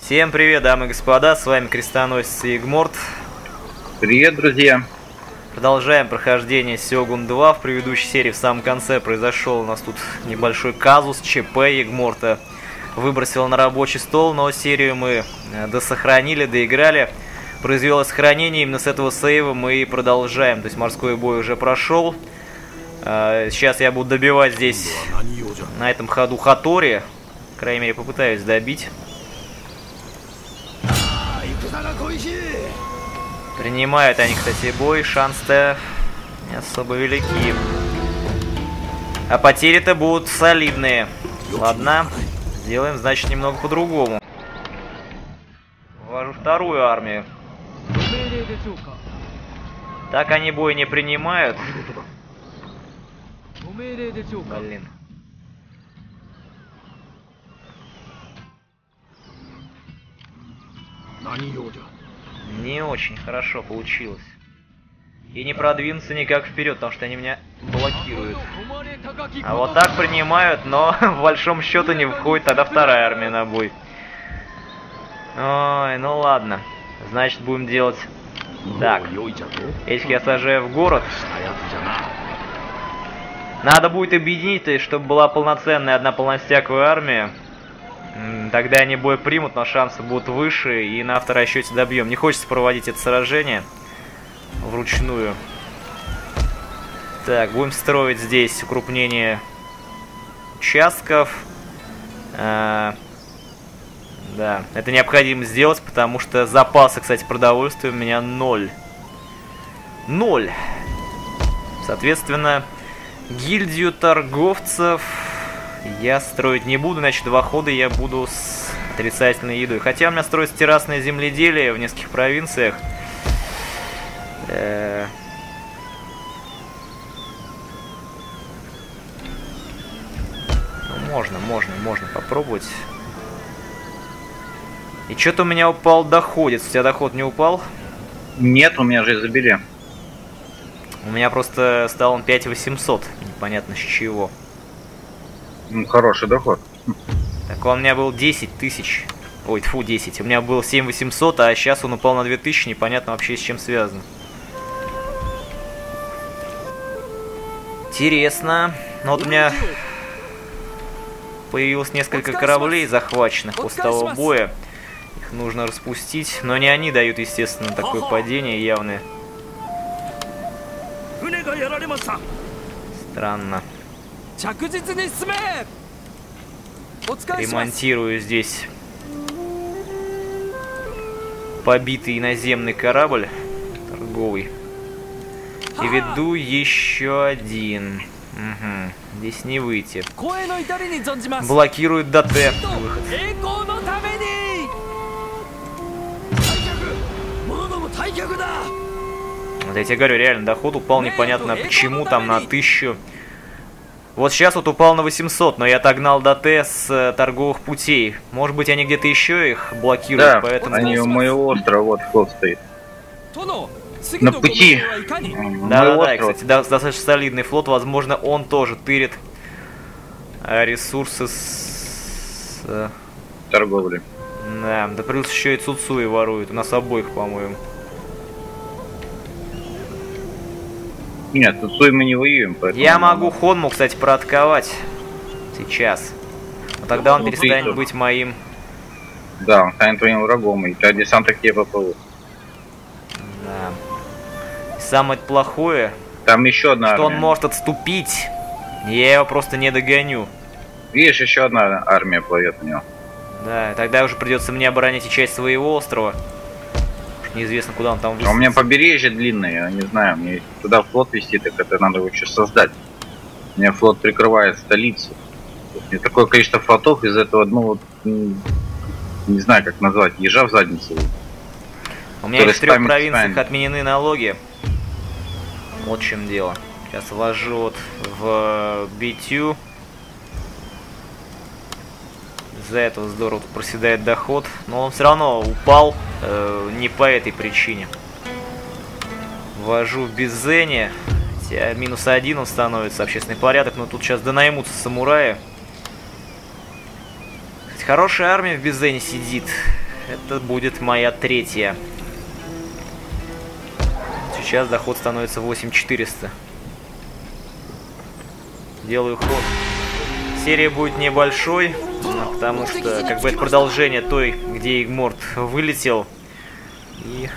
Всем привет, дамы и господа, с вами крестоносец Игморт. Привет, друзья. Продолжаем прохождение Сёгун 2. В предыдущей серии в самом конце произошел у нас тут небольшой казус. ЧП Игморта выбросил на рабочий стол, но серию мы досохранили, доиграли. Произвелось сохранение, именно с этого сейва мы и продолжаем. То есть морской бой уже прошел. Сейчас я буду добивать здесь на этом ходу Хатори. По крайней мере, попытаюсь добить. Принимают они, кстати, бой. Шансы-то не особо велики. А потери-то будут солидные. Ладно, сделаем, значит, немного по-другому. Ввожу вторую армию. Так они бой не принимают. Блин. Не очень хорошо получилось. И не продвинуться никак вперед, потому что они меня блокируют. А вот так принимают, но в большом счету не выходит тогда вторая армия на бой. Ой, ну ладно. Значит, будем делать так. Этих я сажаю в город. Надо будет объединить, чтобы была полноценная одна полностяковая армия. Тогда они бой примут, но шансы будут выше, и на авторасчете добьем. Не хочется проводить это сражение вручную. Так, будем строить здесь укрупнение участков. Да, это необходимо сделать, потому что запасы, кстати, продовольствия у меня 0. 0. Соответственно, гильдию торговцев я строить не буду, иначе 2 хода я буду с отрицательной едой. Хотя у меня строится террасное земледелие в нескольких провинциях. Ну, можно попробовать. И что-то у меня упал доходец. У тебя доход не упал? Нет, у меня же забили. У меня просто стал он 5800. Непонятно с чего. Ну, хороший доход. Так он у меня был 10 тысяч. Ой, тьфу, 10. У меня был 7800, а сейчас он упал на 2000. Непонятно вообще с чем связано. Интересно. Ну вот у меня появилось несколько кораблей захваченных после того боя. Их нужно распустить. Но не они дают, естественно, такое падение явное. Странно. Ремонтирую здесь побитый наземный корабль торговый. И веду еще один. Угу. Здесь не выйти. Блокирует ДТ. Выход. Вот я тебе говорю, реально, доход упал непонятно почему, там на 1000. Вот сейчас вот упал на 800, но я отогнал ДТ с торговых путей. Может быть, они где-то еще их блокируют, да, поэтому... они у моего острова, вот флот стоит. На пути. Да, кстати, достаточно солидный флот, возможно, он тоже тырит ресурсы с... торговли. Да, да плюс еще и Цуцуи воруют, у нас обоих, по-моему. Нет, Цуцуи мы не воюем, поэтому... Я могу Хонму, кстати, проатаковать сейчас. Но тогда он перестанет быть моим... Да, он станет твоим врагом, и тогда десанты к тебе поплывут. Да. Самое плохое, там еще одна что армия. Он может отступить, я его просто не догоню. Видишь, еще одна армия плывет у него. Да, тогда уже придется мне оборонять и часть своего острова. Неизвестно, куда он там высадится. А у меня побережье длинное, я не знаю, мне туда флот вести, так это надо его еще создать. У меня флот прикрывает столицу. И такое количество флотов из этого, ну вот, не знаю, как назвать, ежа в задницу. У меня в 3 провинциях отменены налоги. Вот в чем дело. Сейчас вложу вот в Битю. Из-за этого здорово тут проседает доход. Но он все равно упал не по этой причине. Ввожу в Бизене. -1 он становится, общественный порядок. Но тут сейчас донаймутся самураи. Кстати, хорошая армия в Бизене сидит. Это будет моя третья. Сейчас доход становится 8400. Делаю ход. Серия будет небольшой, потому что как бы это продолжение той, где Игморт вылетел. И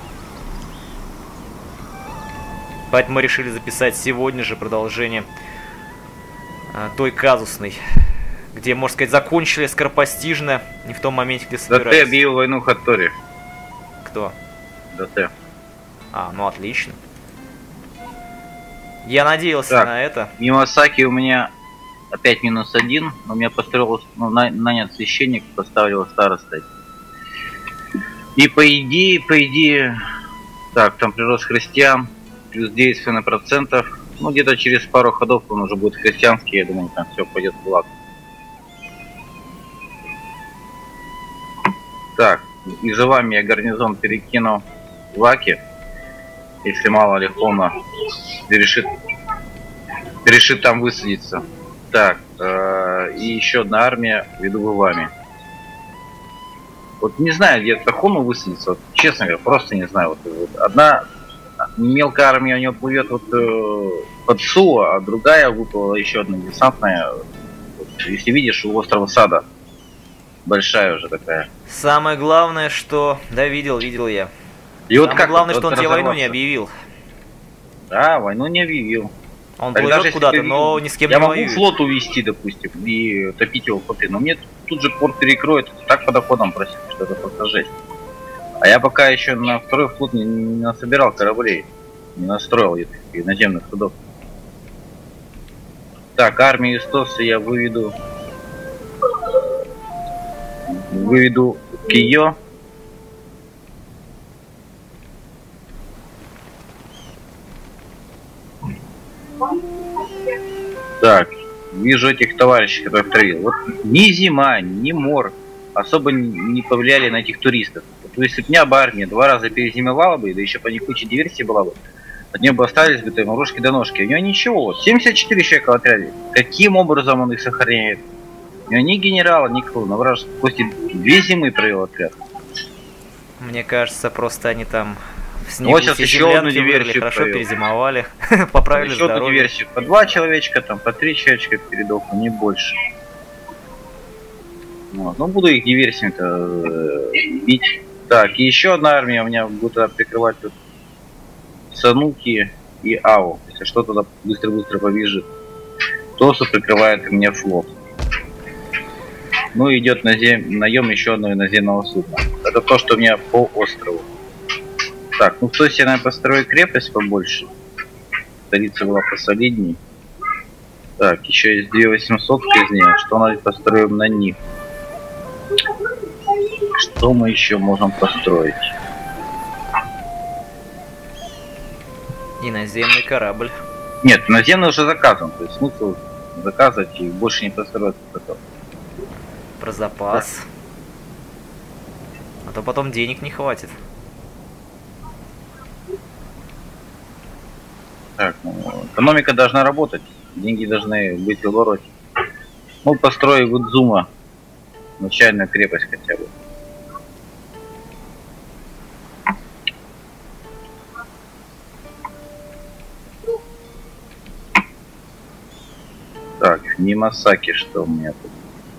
поэтому мы решили записать сегодня же продолжение той казусной, где, можно сказать, закончили скоропостижно, не в том моменте, где собирались. Да ты объявил войну Хаттори. Кто? Да ты. А, ну отлично. Я надеялся так, на это. Мимасаки у меня опять -1, но у меня построил, ну, нанят священник, поставил старостой. И по идее, так, там прирост христиан, плюс 9%, ну где-то через пару ходов он уже будет христианский, я думаю, там все пойдет в лад. Так, и за вами я гарнизон перекину в Аки, если мало ли Хома решит там высадиться. Так, и еще одна армия веду в вами. Вот не знаю, где Хома высадится, вот, честно говоря, просто не знаю. Вот одна мелкая армия у него плывет вот под Суо, а другая выплыла еще одна десантная. Вот, если видишь, у острова Сада. Большая уже такая. Самое главное, что... Да, видел я. И вот Самое главное, вот что он тебе войну не объявил. Да, войну не объявил. Он плывет куда-то, но ни с кем не воюет. Я могу флот увести, допустим, и топить его в флоты, но мне тут же порт перекроет, так по доходам просит, что это просто жесть. А я пока еще на второй флот не насобирал кораблей, не настроил этих наземных судов. Так, армию Истоса я выведу Кио. Так, вижу этих товарищей, которых травил. Вот ни зима, ни мор особо не повлияли на этих туристов. Вот, если бы у меня бы армия 2 раза перезимовала бы, да еще по ней куча диверсий была бы, от нее бы остались бы там рожки до ножки. У него ничего, вот 74 человека в отряде. Каким образом он их сохраняет? У него ни генерала, ни кого. На вражеском кости 2 зимы провел отряд. Мне кажется, просто они там в снегу вот сейчас еще одну диверсию хорошо провел. Перезимовали, поправили еще здоровье. одну диверсию. По 2 человечка, там, по 3 человечка передохло, не больше. Вот. Ну, буду их диверсиями-то бить. Так, и еще одна армия у меня будет прикрывать тут Сануки и Ао. Если что, туда быстро-быстро побежит. Тосу прикрывает у меня флот. Ну, идет наем еще одного наземного судна. Это то, что у меня по острову. Так, ну кто себе, наверное, построит крепость побольше. Столица была посолидней. Так, еще есть 2800 из нее. Что надо построим на них? Что мы еще можем построить? И наземный корабль. Нет, наземный уже заказан. То есть смысл заказывать и больше не построить. Про запас. А то потом денег не хватит. Так, ну, экономика должна работать. Деньги должны быть в обороте. Ну, построю Гудзума. Начальную крепость хотя бы. Так, Мимасаки, что у меня тут?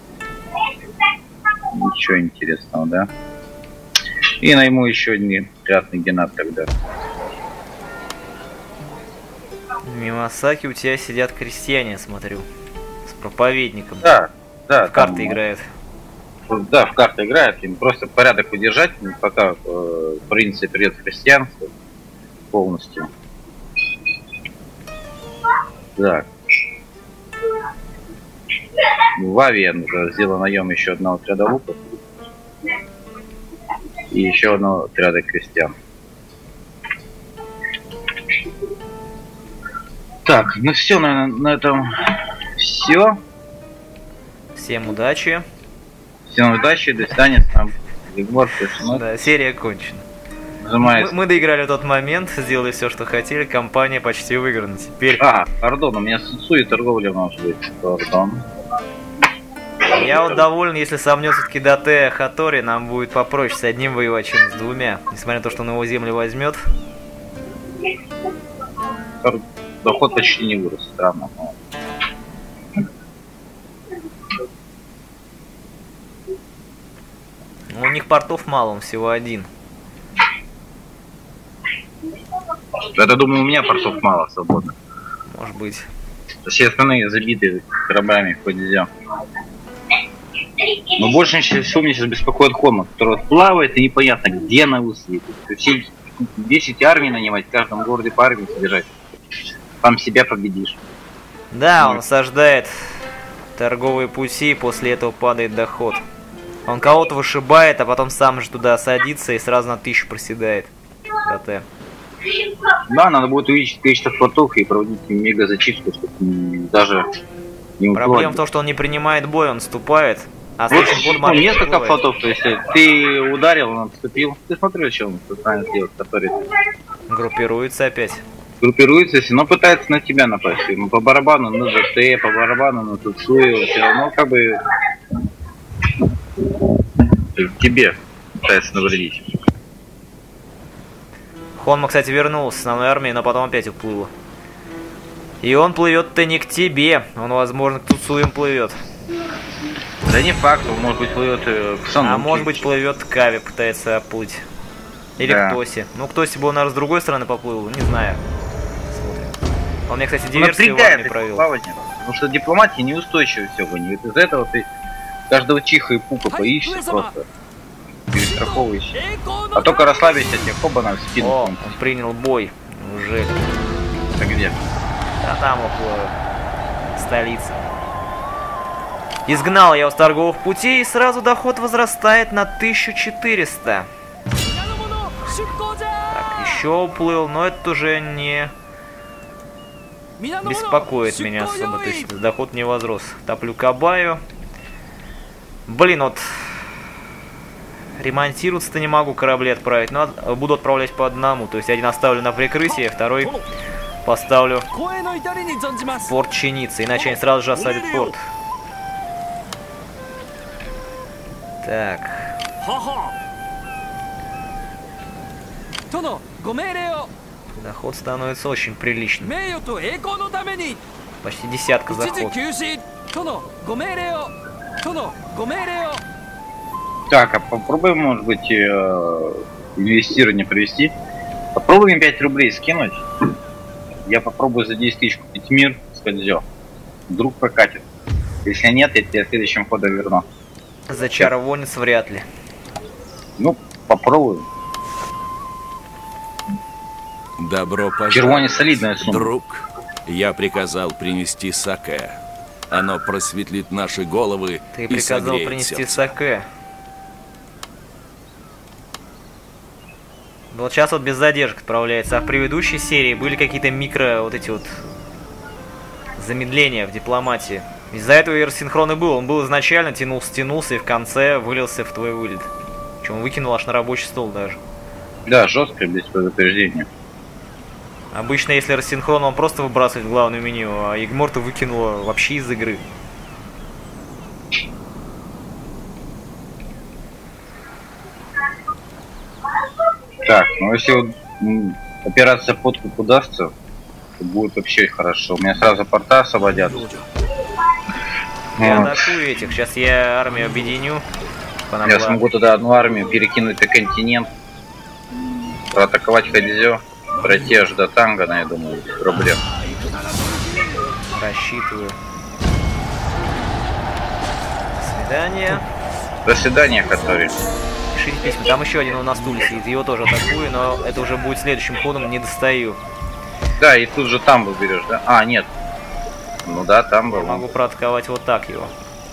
Ничего интересного, да? И найму еще один приятный генат тогда. В Мимасаки у тебя сидят крестьяне, смотрю. С проповедником. Да, да. В карты играет. Да, в карты играет. Им просто порядок удержать, пока принцип придет в христианство полностью. Так. В Ави я сделал наем еще одного отряда луков. И еще одного отряда крестьян. Так, ну все, наверное, на этом все. Всем удачи. Всем удачи, до свидания. Там да, серия кончена. Мы доиграли тот момент, сделали все, что хотели, компания почти выиграна. Теперь... пардон, у меня Сусуи торговля может быть. Пардон. Я вот доволен, если сомнет все-таки Дате Хатори, нам будет попроще с одним воевать, чем с двумя. Несмотря на то, что он его землю возьмет. Доход почти не вырос, странно. Но у них портов мало, он всего один. Это, думаю, у меня портов мало свободно. Может быть. Все остальные забиты кораблями в Подизя. Но больше всего меня сейчас беспокоит Хонма, который плавает и непонятно где на высоте. Все 10 армий нанимать, в каждом городе по армии содержать. Там себя победишь. Да, он осаждает торговые пути, и после этого падает доход. Он кого-то вышибает, а потом сам же туда садится и сразу на 1000 проседает. ДТ. Да, надо будет увеличить количество флотов и проводить мега зачистку, чтобы даже не уплывать. Проблема в том, что он не принимает бой, он отступает. А Вот следующим ходом несколько флотов, то есть ты ударил, он отступил. Ты смотрел, что он пытается делать, который группируется опять. группируется, но пытается на тебя напасть. Ему по барабану на ДТ, по барабану на Туцую, все равно как бы тебе пытается навредить. Хонма, кстати, вернулся с основной армией, но потом опять уплыл. И он плывет-то не к тебе, он, возможно, к Туцуям плывет. Да не факт, он, может быть, плывет к Сануке. А может быть, плывет к Каве, пытается оплыть. Или да. к Тосе. Ну, к Тосе бы он, наверное, с другой стороны поплыл, не знаю. Смотрим. Он мне, кстати, диверсию в армии провел. Потому что дипломатия неустойчива сегодня. Из-за этого ты каждого чиха и пука поищешь просто. Перестраховываешься. А только расслабишься, тебе хоба на спину. О, он принял бой. Уже. А где? А там около столицы. Изгнал я его с торговых путей, и сразу доход возрастает на 1400. Так, еще уплыл, но это уже не беспокоит меня особо. То есть доход не возрос. Топлю Кабаю. Блин, вот ремонтироваться-то не могу, корабли отправить. Но буду отправлять по одному. То есть один оставлю на прикрытие, второй поставлю в порт чиниться. Иначе они сразу же осадят порт. Так. Доход становится очень приличным. Почти десятка заход. Так, а попробуем, может быть, инвестирование провести. Попробуем 5 рублей скинуть. Я попробую за 10 тысяч купить мир с Кадзё. Вдруг прокатит. Если нет, я тебе следующим ходом верну. За чаровонец вряд ли. Ну, попробую. Добро пожаловать. Червонец солидная сумма. Друг, я приказал принести саке. Оно просветлит наши головы. Ты и приказал согреет принести сердце. саке. Вот сейчас вот без задержек отправляется. А в предыдущей серии были какие-то микро вот эти вот замедления в дипломатии. Из-за этого и рассинхрон и был. Он был изначально, тянулся и в конце вылился в твой вылет. Причем выкинул аж на рабочий стол даже. Да, жестко, без предупреждения. Обычно, если рассинхрон, он просто выбрасывает в главное меню, а Игморта выкинула вообще из игры. Так, ну если вот, операция подкуп удастся, то будет вообще хорошо. У меня сразу порта освободят. Я Вот. атакую этих. Сейчас я армию объединю. Я смогу туда одну армию перекинуть на континент, проатаковать Кадзё, пройти аж до Тангана, я думаю, без проблем. Рассчитываю. До свидания. До свидания, Хатори. Пишите письма. Там еще один у нас стуле сидит. Его тоже атакую, но это уже будет следующим ходом. Не достаю. Да, и тут же там берешь, да? А, нет. Ну да, там был. Я могу проатаковать вот так его.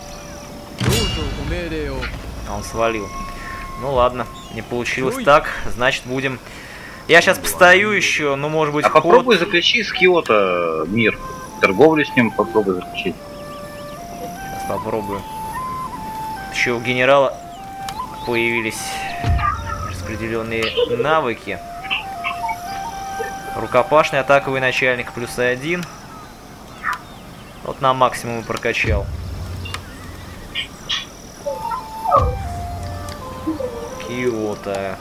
А он свалил. Ну ладно, не получилось так. Значит, будем... Я сейчас постою еще, ну может быть А ход... попробуй заключи с Киото мир. Торговлю с ним попробуй заключить. Сейчас попробую. Еще у генерала появились распределенные навыки. Рукопашный, атаковый начальник +1. Вот на максимум и прокачал. Киото.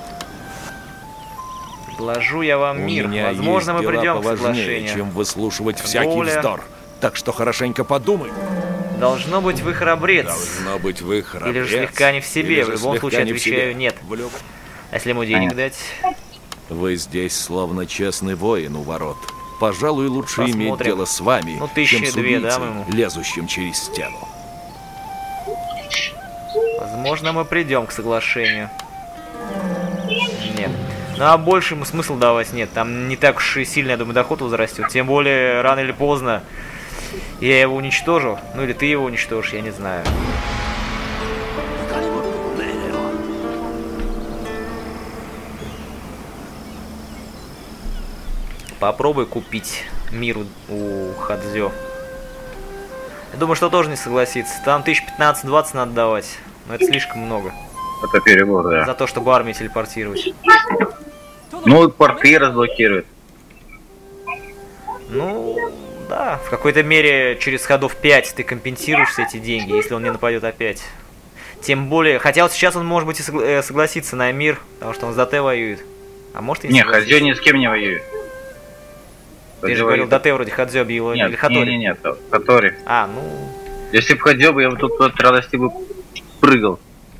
Предложу я вам У мир. меня Возможно, есть мы дела придем к поважнее, соглашению. чем выслушивать всякий Воля. вздор. Так что хорошенько подумай. Должно быть, вы храбрец. Должно быть, вы храбрец. Или же слегка не в себе. Или В же любом слегка случае не в себе. отвечаю нет. А если ему денег дать? Вы здесь словно честный воин у ворот. Пожалуй, лучше иметь Посмотрим. дело с вами, Ну, чем 1002, с убийцей, да, моему? лезущим через стену. Возможно, мы придем к соглашению. Нет. Ну а больше ему смысл давать нет. Там не так уж и сильно, я думаю, доход возрастет. Тем более, рано или поздно я его уничтожу. Ну или ты его уничтожишь, я не знаю. Попробуй купить мир у Хадзё. Я думаю, что тоже не согласится. Там 1015-20 надо давать. Но это слишком много. Это перебор, да. За то, чтобы армию телепортировать. Ну, порты разблокируют. Ну, да. В какой-то мере через ходов 5 ты компенсируешь все эти деньги, если он не нападет опять. Тем более, хотя вот сейчас он может быть и согласится на мир, потому что он с ДТ воюет. А может и не Не, согласится. Хадзё ни с кем не воюет. Ты же говорил, ДТ вроде Хадзё объявил, или Нет, Хатори. нет, Хатори. А, ну... Если бы Хадзё, я бы тут от радости бы прыгал.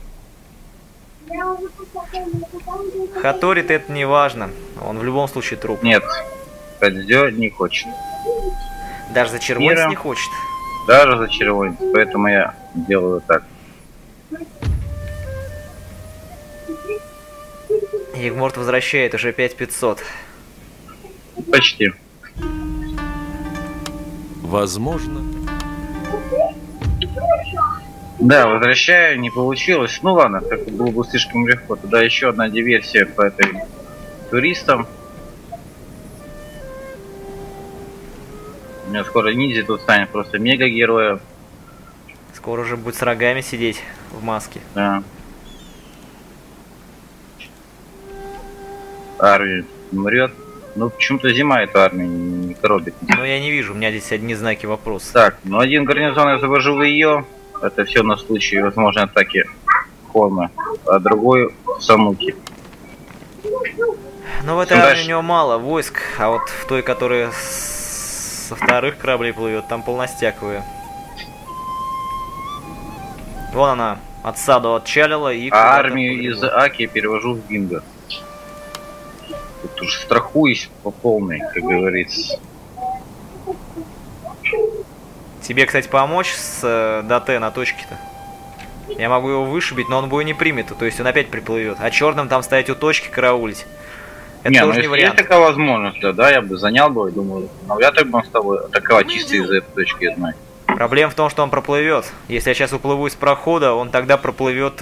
Хатори-то это не важно. Он в любом случае труп. Нет, Хадзё не хочет. Даже за червонец Мира. не хочет. Даже за червонец, поэтому я делаю так. Егморт возвращает уже 5500. Почти. Возможно. Да, возвращаю, не получилось. Ну ладно, так было бы слишком легко. Тогда еще одна диверсия по этой туристам. У меня скоро ниндзя тут станет просто мега героем. Скоро уже будет с рогами сидеть в маске. Да. Армия умрет. Ну почему-то зима эту армию не коробит. Но я не вижу, у меня здесь одни знаки вопроса. Так, ну один гарнизон я завожу в ее. Это все на случай возможной атаки Холма. А другой в Самуки. Но в этой Ну, армии дальше. у него мало войск, а вот в той, которая со вторых кораблей плывет, там полностяковые. Вон она от Саду отчалила и... А куда-то армию из побежала. Аки перевожу в Бинго. Тут уж страхуюсь по полной, как говорится. Тебе, кстати, помочь с ДТ на точке-то? Я могу его вышибить, но он бой не примет, то есть он опять приплывет. А черным там стоять у точки, караулить. Это Не, ну тоже не если вариант. есть такая возможность, да, я бы занял бы, думаю, навряд ли бы он с тобой атаковать чисто из-за этой точки одной. Проблема в том, что он проплывет. Если я сейчас уплыву из прохода, он тогда проплывет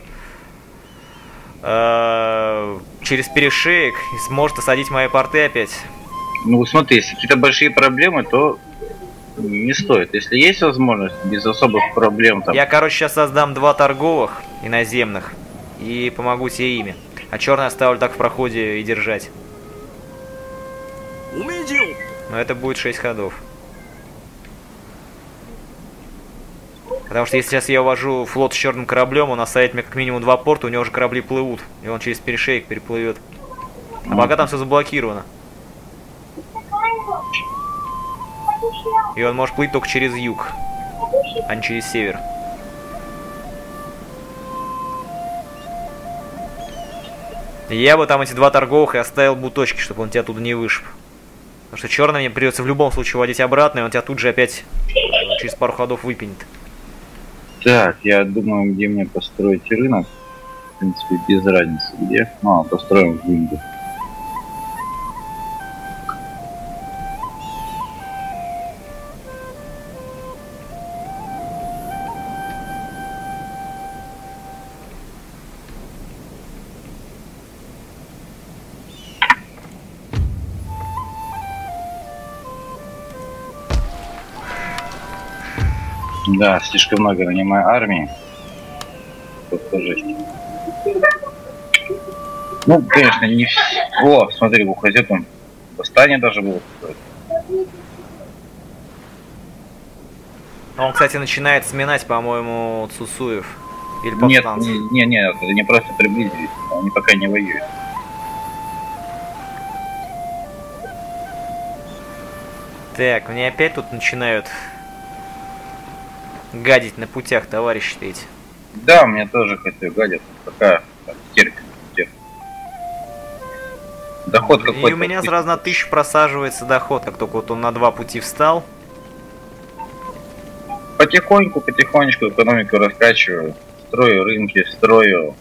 через перешеек и сможет осадить мои порты опять. Ну смотри, если какие-то большие проблемы, то не стоит. Если есть возможность, без особых проблем там. Я, короче, сейчас создам 2 торговых иноземных и помогу тебе ими. А черный оставлю так в проходе и держать. Но это будет 6 ходов. Потому что если сейчас я увожу флот с черным кораблем, он оставит мне как минимум 2 порта, у него уже корабли плывут. И он через перешеек переплывет. А пока там все заблокировано. И он может плыть только через юг, а не через север. Я бы там эти 2 торговых и оставил бы у точки, чтобы он тебя оттуда не вышиб. Потому что черный мне придется в любом случае водить обратно, и он тебя тут же опять через пару ходов выпенит. Так, я думаю, где мне построить рынок. В принципе, без разницы где. Ну, построим в Бинго. Да, слишком много нанимаю армии. Просто жесть. Ну, конечно, не все. О, смотри, у Хадзё там восстание даже было. Он, кстати, начинает сминать, по-моему, Цусуев. Или Нет, повстанцы? нет, они просто приблизились, они пока не воюют. Так, мне опять тут начинают гадить на путях, товарищи эти. Да, мне тоже хотел гадят, пока терпим. Доход И какой-то. у меня сразу на 1000 просаживается доход, как только вот он на 2 пути встал. Потихонечку экономику раскачиваю. Строю рынки, строю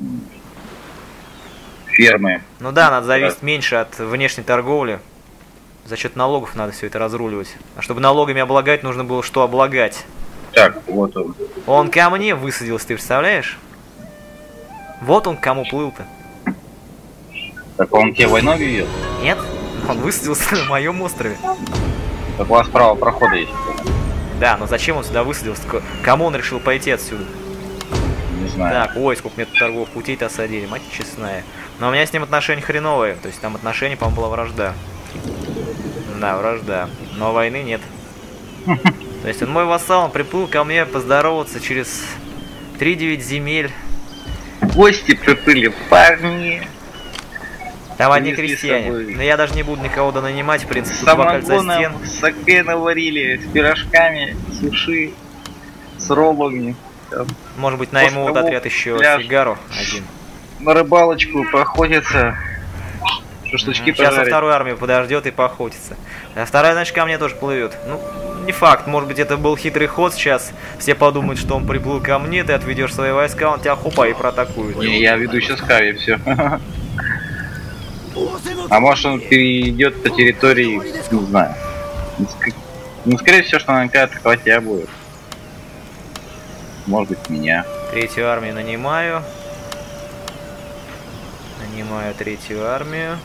фермы. Ну да, надо зависеть меньше от внешней торговли. За счет налогов надо все это разруливать. А чтобы налогами облагать, нужно было что облагать. Так, вот он. Он ко мне высадился, ты представляешь? Вот он к кому плыл-то. Так он тебе войну ведет? Нет? Он высадился на моем острове. Так у вас право прохода есть. Да, но зачем он сюда высадился? Кому он решил пойти отсюда? Не знаю. Так, ой, сколько мне тут торговых путей-то осадили, мать честная. Но у меня с ним отношения хреновые. То есть там отношения, по-моему, была вражда. Да, вражда. Но войны нет. То есть он мой вассал, он приплыл ко мне поздороваться через 3-9 земель. Гости приплыли, парни. Там одни Принесли с крестьяне. собой. Но я даже не буду никого нанимать, в принципе, С тут два кольца стен. самогоном, с саке наварили, с пирожками, суши, с роллами. Там, Может быть, найму вот Островок, отряд еще пляж. Фигаро один. на рыбалочку поохотятся, шашлычки Сейчас пожарить. вторую армию подождет и поохотится. А вторая, значит, ко мне тоже плывет. Ну, не факт, может быть, это был хитрый ход сейчас. Все подумают, что он приплыл ко мне, ты отведешь свои войска, он тебя хопа и проатакует. Не, я веду сейчас Кави, все. А может он перейдет по территории, не знаю. Ну, скорее всего, что наверняка атаковать я буду. Может быть, меня. Третью армию нанимаю. Нанимаю третью армию.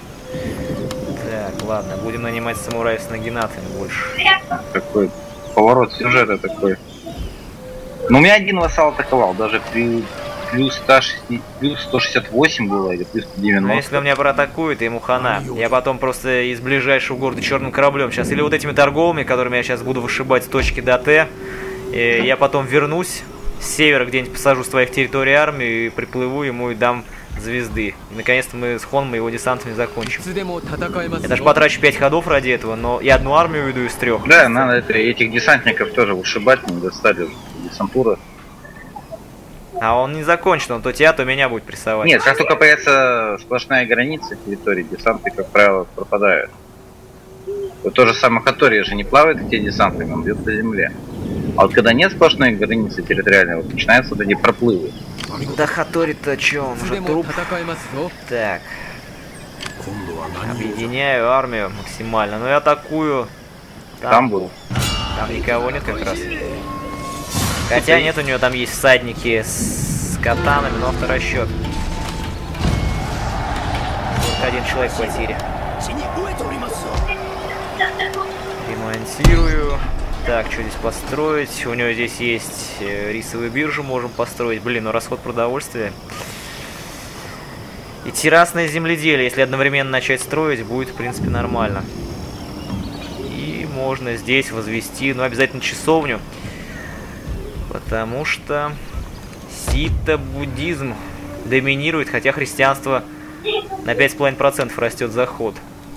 Так, ладно, будем нанимать самураев с нагинатами больше. Какой поворот сюжета такой. Ну, у меня один вассал атаковал, даже при плюс 168 было, или плюс 190. Но если он меня проатакует, ему хана. Я потом просто из ближайшего города черным кораблем сейчас, или вот этими торговыми, которыми я сейчас буду вышибать с точки до Т, и я потом вернусь с севера, где-нибудь посажу с твоих территорий армию и приплыву ему и дам звезды. И наконец-то мы с Хоном и его десантами закончим. Я даже потрачу 5 ходов ради этого, но я одну армию веду из 3. Да, надо этих десантников тоже вышибать, не достали десантура. А он не закончен, он то тебя, то меня будет прессовать. Нет, как только появится сплошная граница территории, десанты, как правило, пропадают. Вот то же самое Хатория же не плавает эти десанты, он бьет по земле. А вот когда нет сплошной границы территориальной, вот начинаются вот эти проплывы. Да Хатори-то чё, он уже труп. Так. Объединяю армию максимально. Ну и атакую. Там был. Там никого нет как раз. Хотя нет, у нее там есть всадники с катанами, но авторасчет. Только один человек в квартире. Ремонтирую. Так, что здесь построить? У него здесь есть рисовую биржу, можем построить. Блин, ну расход продовольствия. И террасное земледелие, если одновременно начать строить, будет в принципе нормально. И можно здесь возвести, ну обязательно часовню. Потому что ситто-буддизм доминирует, хотя христианство на 5,5% растет за ход.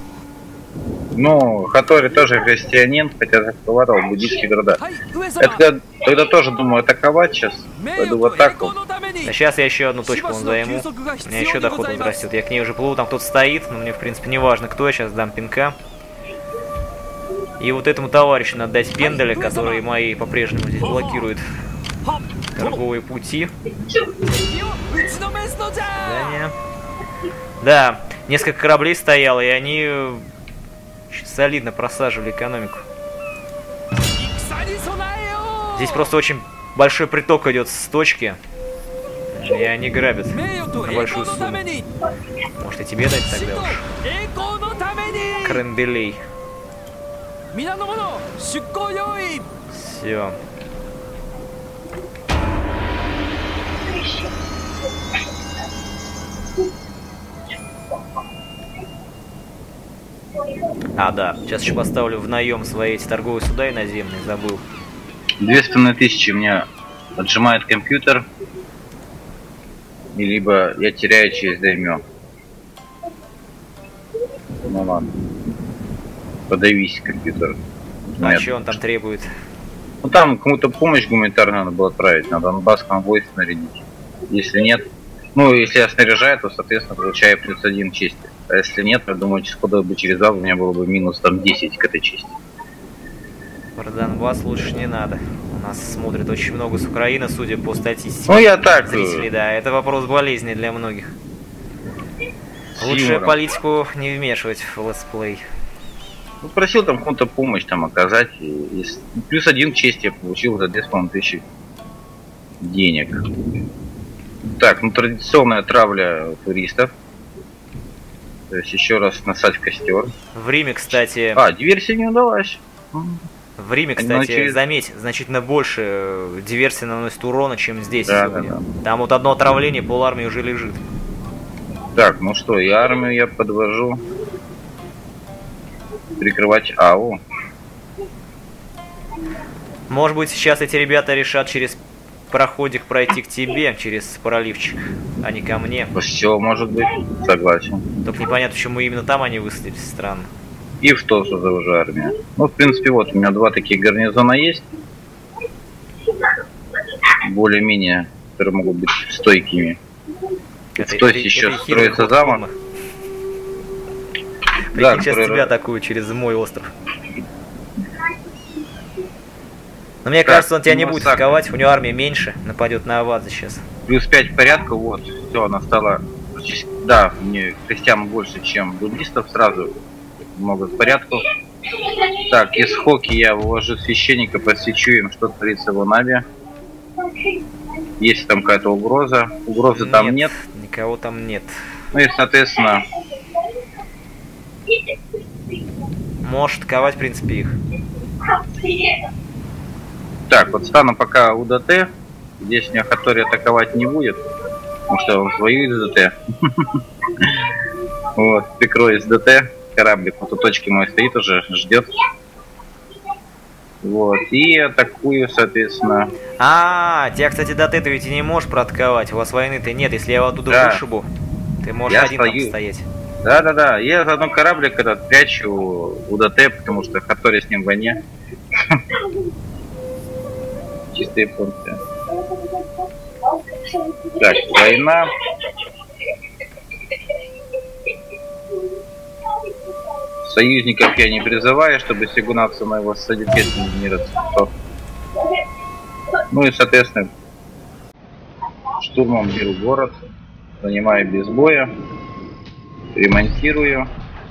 Ну, Хатори тоже христианин, хотя атаковал буддийские города. Это тогда тоже думаю атаковать сейчас. Пойду в атаку. А сейчас я еще одну точку вон займу. У меня еще доход возрастет. Я к ней уже плыву, там кто-то стоит, но мне в принципе не важно кто, я сейчас дам пинка. И вот этому товарищу надо дать пендаля, который мои по-прежнему здесь блокирует торговые пути. Да, несколько кораблей стояло, и они солидно просаживали экономику. Здесь просто очень большой приток идет с точки, и они грабят на большую сумму. Может и тебе дать тогда уж кренделей. Все. А, да. Сейчас еще поставлю в наем свои эти торговые суда иноземные, забыл. 2500 у меня отжимает компьютер, и либо я теряю через даймё. Ну ладно. Подавись, компьютер. А Нет. что он там требует? Ну там кому-то помощь гуманитарную надо было отправить, на Донбасс конвой снарядить. Если нет, ну если я снаряжаю, то соответственно получаю +1 чести. А если нет, я думаю, сходу бы через 2 у меня было бы минус там 10 к этой чести. Про Донбасс лучше не надо. У нас смотрит очень много с Украины, судя по статистике. Ну я так. Зрителей, да, это вопрос болезни для многих. С Лучше юмором. политику не вмешивать в летсплей. Ну, просил там кому-то помощь там оказать. И +1 чести я получил за 2500 денег. Так, ну традиционная травля туристов. То есть еще раз насать в костер. В Риме, кстати... А, диверсия не удалась. В Риме, Они кстати, научились- заметь, значительно больше диверсии наносит урона, чем здесь Да, сегодня. да, Там вот одно отравление, пол-армии уже лежит. Так, ну что, и армию я подвожу. Прикрывать АУ. Может быть, сейчас эти ребята решат через проходик пройти к тебе, через проливчик, а не ко мне. Все может быть, согласен. Только непонятно, почему именно там они высадились, странно. И в то, что за уже армия. Ну, в принципе, вот у меня 2 таких гарнизона есть. Более-менее, которые могут быть стойкими. То есть еще строится замок. Да, Прикинь, сейчас который- тебя атакуют через мой остров. Но мне Так, кажется, он тебя не будет массакр. атаковать, у него армия меньше, нападет на Авадзе сейчас. +5 порядка, вот. Все, она стала... Да, мне крестьян больше, чем буддистов сразу. Много порядков. Так, из Хоки я вывожу священника, подсвечу им, что творится в Анабе. Есть там какая-то угроза. Угрозы там нет. Никого там нет. Ну и, соответственно, Можешь атаковать, в принципе, их. так, вот стану пока у ДТ. Здесь меня Хатори атаковать не будет, потому что он воюет с ДТ. Вот, прикрою с ДТ. Кораблик вот у точки мой стоит уже, ждет. Вот, и атакую, соответственно. Тебя, кстати, до ты ведь и не можешь проатаковать. У вас войны-то нет. Если я его оттуда Да. вышибу, ты можешь Я один там стою. стоять. Да-да-да, я заодно кораблик этот прячу у ДТ, потому что Хатори с ним в войне. Чистые пункты. Так, война. Союзников я не призываю, чтобы сигунаться на его садикет не расцветал. Ну и, соответственно, штурмом беру город, занимаю без боя, ремонтирую.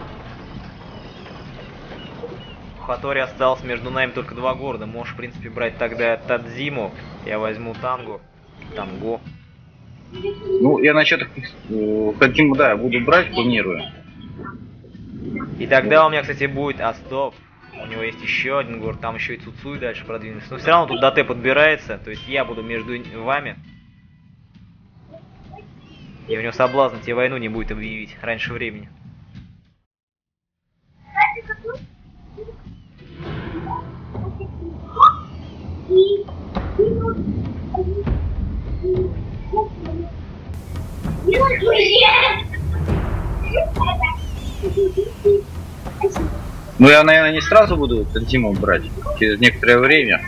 У Хатори осталось между нами только 2 города. Можешь, в принципе, брать тогда Тадзиму. Я возьму Танго. Танго. Ну, я насчет хотим, да, буду брать, планирую. И тогда у меня, кстати, будет Астов. У него есть еще один город, там еще и Цуцуй дальше продвинется. Но все равно тут ДТ подбирается, то есть я буду между вами. И у него соблазн тебе войну не будет объявить раньше времени. Ну, я, наверное, не сразу буду Тадзиму брать, через некоторое время.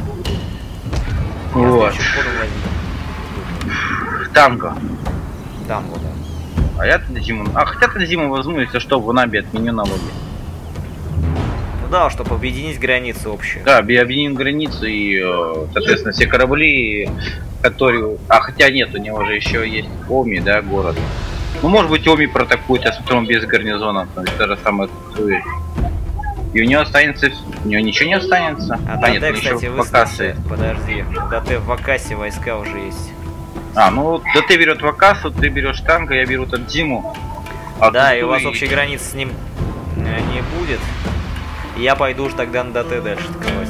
Я Вот. следующим ходом возьму. Танго. Танго, да. А я Тадзиму... А, хотя Тадзиму возьму, если что, в Анабе отменю налоги. Ну да, чтобы объединить границу общую. Да, объединим границу и, соответственно, все корабли, которые... А, хотя нет, у него же еще есть Оми, да, город. Ну, может быть, Оми протакует, я смотрю, он без гарнизона, то есть то же самое Цуцуи. И у него останется... У него ничего не останется. А нет, ДТ, он еще кстати, в Вакасе. выставился. Подожди. ДТ в Вакасе войска уже есть. А, ну, ДТ берет Вакасу, ты берешь Танго, я беру Тадзиму. А Да, и у Цуцуи- вас общей границы с ним не будет. И я пойду уж тогда на ДТ дальше атаковать.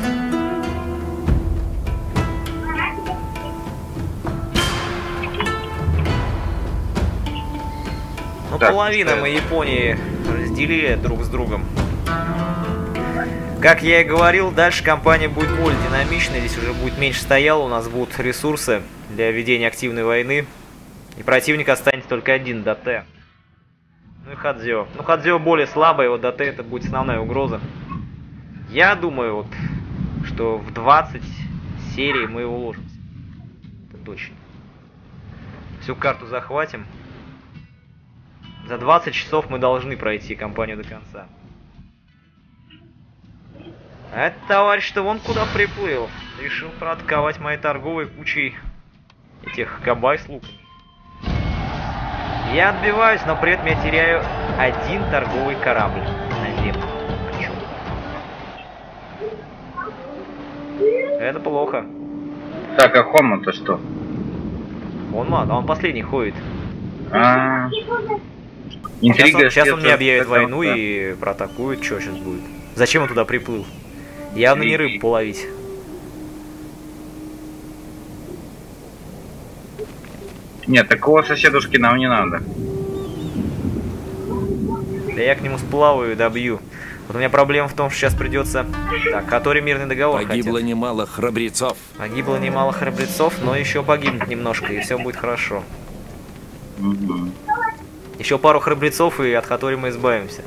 Ну, Так, половина что мы Японии разделили друг с другом. Как я и говорил, дальше кампания будет более динамичной, здесь уже будет меньше стояла, у нас будут ресурсы для ведения активной войны. И противник останется только один, ДТ. Ну и Хадзё. Ну, Хадзё более слабый, вот ДТ это будет основная угроза. Я думаю, вот, что в 20 серий мы уложимся. Это точно. Всю карту захватим. За 20 часов мы должны пройти кампанию до конца. А этот товарищ-то вон куда приплыл. Решил проатаковать мои торговые кучей этих кабай с луком. Я отбиваюсь, но при этом я теряю один торговый корабль на землю. Причем. Это плохо. Так, а Хонма-то что? Он последний ходит. Интрига. Сейчас он мне объявит войну и проатакует. Что сейчас будет? Зачем он туда приплыл? Явно не рыбу половить. Нет, такого соседушки нам не надо. Да я к нему сплаваю и добью. Вот у меня проблема в том, что сейчас придется... Так, который мирный договор Погибло хотят. немало храбрецов. Погибло немало храбрецов, но еще погибнет немножко, и все будет хорошо. Угу. Еще пару храбрецов, и от Хатори мы избавимся.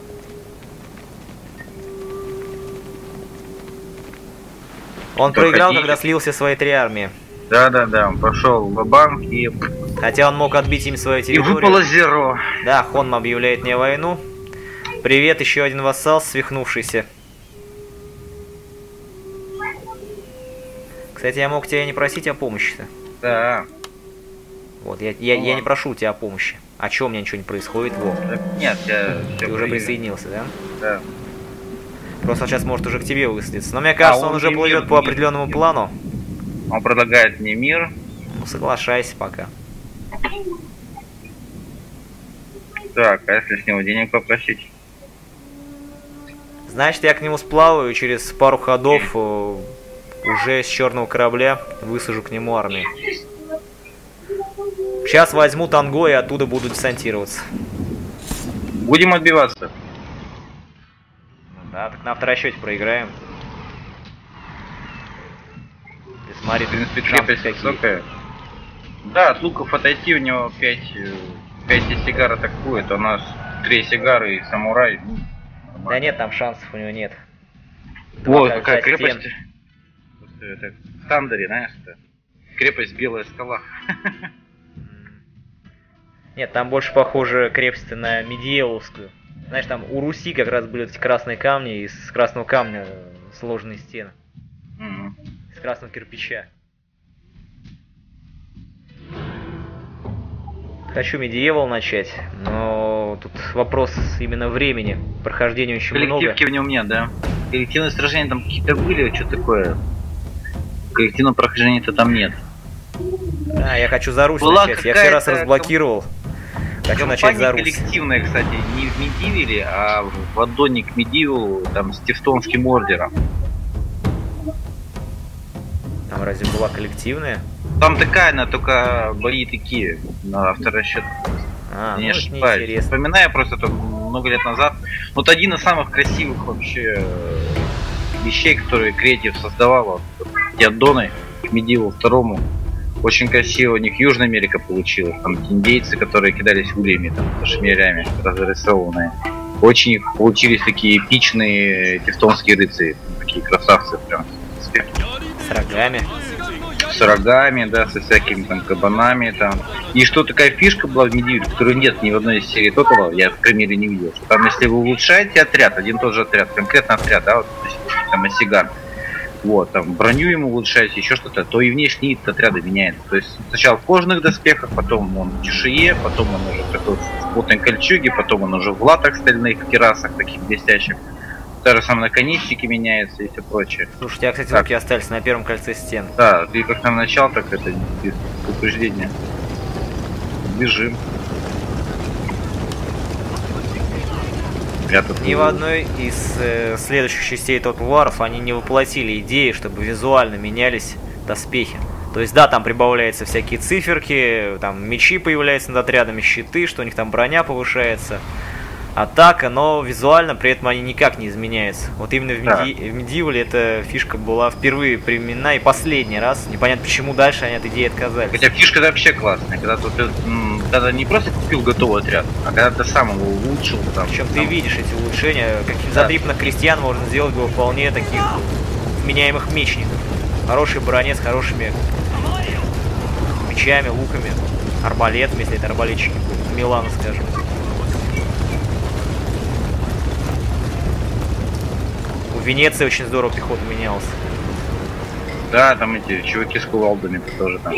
Он проиграл, хотите. когда слил все свои 3 армии. Да, он пошел в банк и Хотя он мог отбить им свою территорию. выпало зеро. Да, Хонма объявляет мне войну. Привет, еще один вассал, свихнувшийся. Кстати, я мог тебя не просить о помощи-то. Да. Вот, я не прошу у тебя о помощи. А чё, у меня ничего не происходит? Во. Нет, я... Ты уже присоединился, да? Да. Просто он сейчас может уже к тебе высадиться. Но мне кажется, он уже плывет по определенному плану. Он предлагает мне мир. Ну, соглашайся пока. Так, а если с него денег попросить? Значит, я к нему сплаваю, через пару ходов уже с черного корабля высажу к нему армию. Сейчас возьму Танго и оттуда буду десантироваться. Будем отбиваться. Да, так на авторасчете проиграем. Ты смотри, В принципе, шансы крепость какие. высокая. Да, от луков отойти, у него 5 сигар атакует, а у нас 3 сигары и самурай. Да нет, там шансов у него нет. Вот Два какая кольца крепость. стен. Это в Тандере, знаешь, это крепость Белая скала. Нет, там больше похоже крепость на медиевовскую. Знаешь, там у Руси как раз были эти красные камни, и из красного камня сложенные стены. Мгм. Из красного кирпича. Хочу медиевал начать, но тут вопрос именно времени. Прохождения очень много. Коллективки в нем нет, да? Коллективные сражения там какие-то были, а что такое? Коллективного прохождения-то там нет. Да, я хочу за Русь Была начать. Я все раз какая-то разблокировал. Хочу начать за Компания Русь. коллективная, кстати, не в Медивиле, а в аддоне к Медивилу, там, с Тевтонским ордером. Там разве была коллективная? Там такая, она только бои такие, на авторасчет. А, Не ну это ошибаюсь. неинтересно. Вспоминаю просто это много лет назад. Вот один из самых красивых вообще вещей, которые Креатив создавала. Эти аддоны к Медивилу второму. Очень красиво у них Южная Америка получилась. Там индейцы, которые кидались ульями, там, шмелярями, разрисованные. Очень получились такие эпичные тевтонские рыцари. Такие красавцы прям. С рогами. С рогами, да, со всякими там кабанами там. И что такая фишка была в Медивиле, которой нет ни в одной из серий Тотала, я в примере не видел. Что там, если вы улучшаете отряд, один тот же отряд, конкретно отряд, да, вот там Осиган, вот, там броню ему улучшаете, еще что-то, то и внешний вид отряда меняется. То есть сначала в кожаных доспехах, потом он в чешуе, потом он уже такой в плотной кольчуге, потом он уже в латах стальных, керасах таких блестящих. Та же самое наконечники меняются и все прочее. Слушай, у тебя, кстати, Так. руки остались на первом кольце стен. Да, ты как там начал, так это без упреждения. Бежим. Я тут Ни в одной из следующих частей Total War'ов они не воплотили идеи, чтобы визуально менялись доспехи. То есть, да, там прибавляются всякие циферки, там мечи появляются над отрядами, щиты, что у них там броня повышается. атака, но визуально при этом они никак не изменяются. Вот именно в Да. Medieval эта фишка была впервые применена и последний раз. Непонятно, почему дальше они от идеи отказались. Хотя фишка вообще классная, когда ты когда не просто купил готовый отряд, а когда ты сам его улучшил. Там, Причем ты там, видишь эти улучшения, каких Да. задрипанных крестьян можно сделать было вполне таких вменяемых мечников. Хороший броне с хорошими мечами, луками, арбалетами, если это арбалетчики, Милана, скажем. У Венеции очень здорово пехота менялась. Да, там эти чуваки с кувалдами тоже там.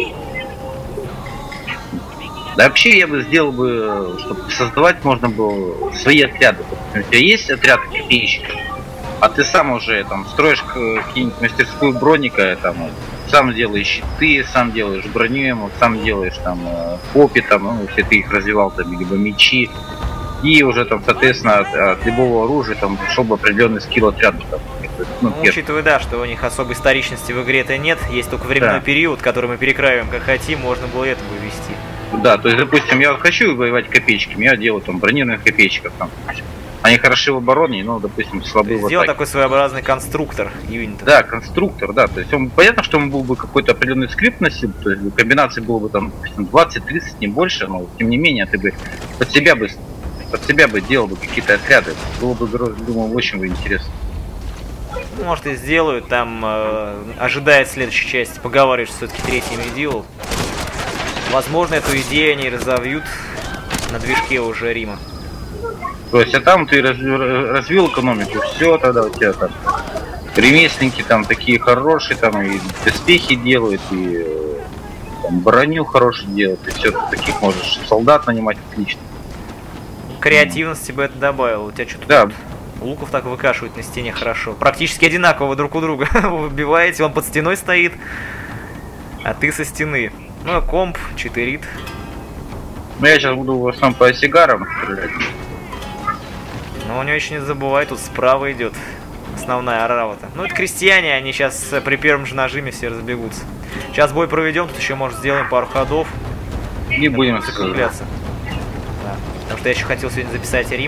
Да вообще я бы сделал бы, чтобы создавать можно было свои отряды. Допустим, у тебя есть отряд копейщиков, а ты сам уже там строишь какую-нибудь мастерскую броника, там, сам делаешь щиты, сам делаешь броню ему, сам делаешь там копи, там, ну, если ты их развивал, там, либо мечи. И уже там, соответственно, от любого оружия там шел бы определенный скилл отряда. Там, Ну, учитывая, да, что у них особой историчности в игре-то нет, есть только временной Да. период, который мы перекраиваем как хотим, можно было это вывести. Да, то есть, допустим, я вот хочу воевать копейщиками, я делаю там бронированных копейщиков. Там. Они хороши в обороне, но, допустим, слабы в Сделал атаке. такой своеобразный конструктор юнитов. Да, конструктор, да. То есть он, понятно, что он был бы какой-то определенный скрипт носил, то есть комбинаций было бы там, допустим, 20-30, не больше, но тем не менее ты бы под себя бы делал бы какие-то отряды. Было бы, думаю, очень бы интересно. Может и сделают, там ожидает следующей части, поговариваешь, что все-таки третий Medieval. Возможно, эту идею они разовьют на движке уже Рима. То есть, а там ты развил экономику, все, тогда у тебя там ремесленники там такие хорошие, там и доспехи делают, и там, броню хорошую делают, и все, таких можешь солдат нанимать отлично. Креативности бы это добавил. У тебя что-то Да, луков так выкашивают на стене хорошо. Практически одинаково друг у друга. Вы выбиваете, он под стеной стоит, а ты со стены. Ну, а комп, читерит. ну я сейчас буду в основном по сигарам стрелять. Но у него еще не забывай, тут справа идет основная орава-то. Ну, это крестьяне, они сейчас при первом же нажиме все разбегутся. Сейчас бой проведем, тут еще, может, сделаем пару ходов. Не будем закругляться. Да. Потому что я еще хотел сегодня записать Рим.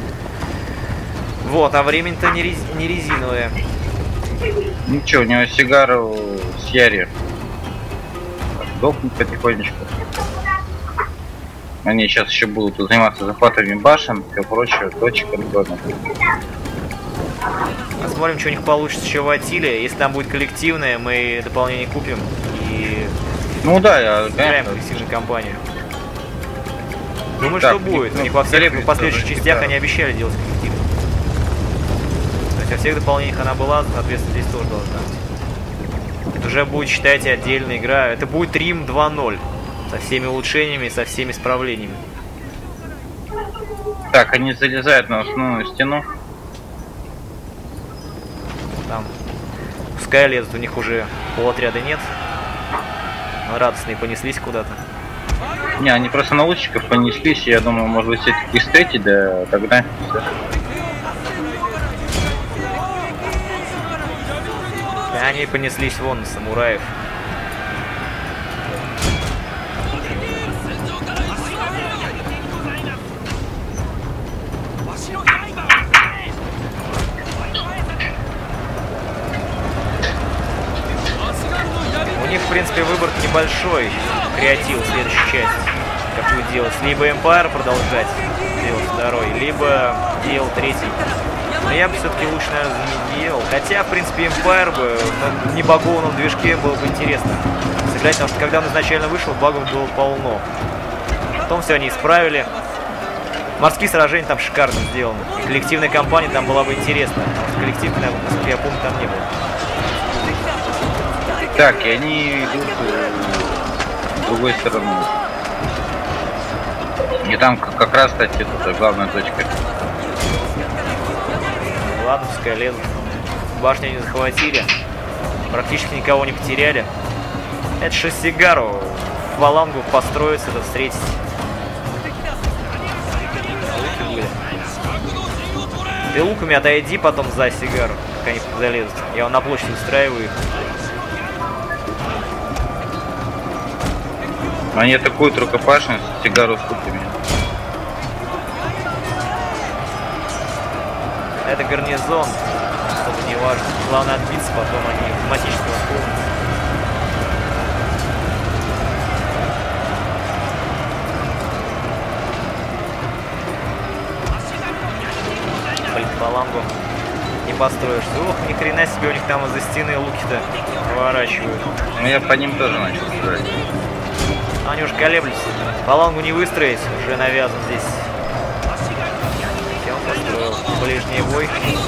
Вот, а время-то не резиновое. Ничего, у него сигару с Яри. Сдохнуть потихонечку. Они сейчас еще будут заниматься захватами башен, все прочее, точек региона. Посмотрим, что у них получится еще в Атиле. Если там будет коллективное, мы дополнение купим и Ну да, я играем конечно, коллективную кампанию. Думаю, Так, что будет. ну, У них во всех колеблется последующих даже, частях да. они обещали делать коллектив. То есть во всех дополнениях она была, соответственно, здесь тоже должна быть. Это уже будет, считайте, отдельная игра. Это будет Рим 2.0. Со всеми улучшениями, со всеми исправлениями. Так, они залезают на основную стену. Там. Пускай лезут, у них уже полотряда нет. Но радостные понеслись куда-то. Не, они просто на лучников понеслись, и я думаю, может быть, все-таки встретить, да тогда всё. И они понеслись вон на самураев. У них, в принципе, выбор небольшой. Креатив следующей части. Какую делать? Либо Empire продолжать делать второй, либо делал третий. Но я бы все-таки лучше, наверное, делал. Хотя, в принципе, Empire бы на небагованном движке было бы интересно сыграть, потому что когда он изначально вышел, багов было полно. Потом все они исправили. Морские сражения там шикарно сделаны. И коллективная кампания там была бы интересна. Потому что коллективная, насколько я помню, там не было. Так, и они идут с другой стороны. И там как раз, кстати, это главная точка. Ладно, пускай лезут. Башню не захватили. Практически никого не потеряли. Это Шосигару. В фалангу построиться, это встретить. Луки были. Ты луками отойди потом за Сигару, как они залезут. Я вон на площади устраиваю их. Они атакуют рукопашную с сигару с купами. Это гарнизон, чтобы не важно. Главное отбиться, потом они автоматически восполнятся. Блин, фалангу не построишь. Ох, ни хрена себе, у них там из-за стены луки-то выворачивают. Ну я по ним тоже начал стрелять. Они уж колеблются. Фалангу не выстроить, уже навязан здесь. Я построил ближний бой.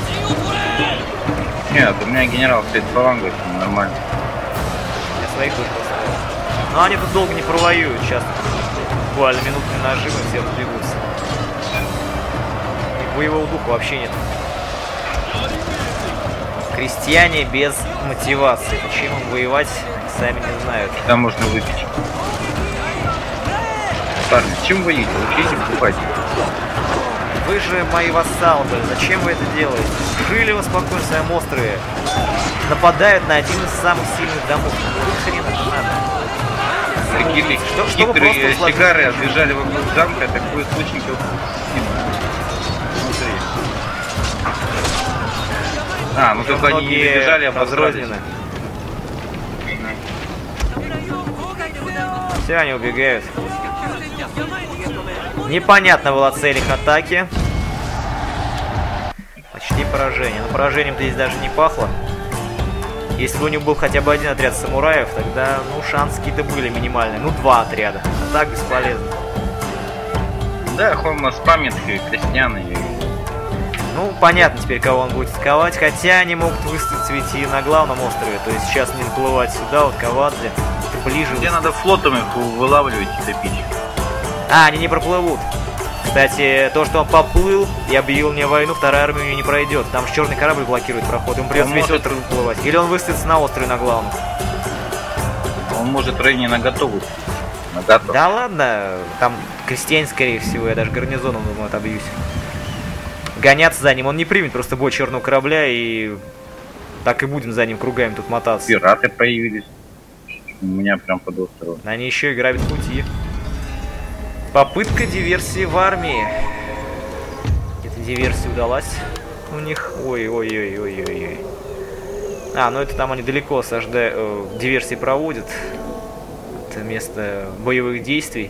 Нет, у меня генерал стоит фалангой, нормально. Я своих тоже построил. Но они тут долго не провоюют, сейчас буквально минутный нажим и все разбегутся. И боевого духа вообще нет. Крестьяне без мотивации. Зачем им воевать, сами не знают. Там можно выпить. Парни, чем вы едете? Учите покупать. Вы же мои вассалы, зачем вы это делаете? Жили вы спокойно в своем острове. Нападают на один из самых сильных домов. Какой хрен это надо? Какие-то хитрые сигары отбежали вокруг замка, такой источник внутри. А, ну только они не добежали, а разрознены. Все, они убегают. Непонятно была цель их атаки. Почти поражение. Но поражением-то здесь даже не пахло. Если бы у них был хотя бы один отряд самураев, тогда, ну, шансы какие-то были минимальные. Ну, 2 отряда. А так бесполезно. Да, Хома спамит крестьян. Ну, понятно теперь, кого он будет атаковать. Хотя они могут выставить ведь и на главном острове. То есть сейчас не наплывать сюда, вот Кавадзе. Ближе. Где надо флотом их вылавливать и топить. А, они не проплывут. Кстати, то, что он поплыл и объявил мне войну, вторая армия ее не пройдет. Там же черный корабль блокирует проход. Ему придется весь остров выплывать. Или он выставится на острове на главном. Он может в районе на готовую. На готов. Да ладно, там крестьяне, скорее всего, я даже гарнизоном, думаю, отобьюсь. Гоняться за ним он не примет просто бой черного корабля, и так и будем за ним кругами тут мотаться. Пираты появились. У меня прям под островом. Они еще и грабят пути. Попытка диверсии в армии. Эта диверсия удалась у них. Ой-ой-ой-ой-ой-ой. А, ну это там они далеко осаждают, диверсии проводят. Это место боевых действий.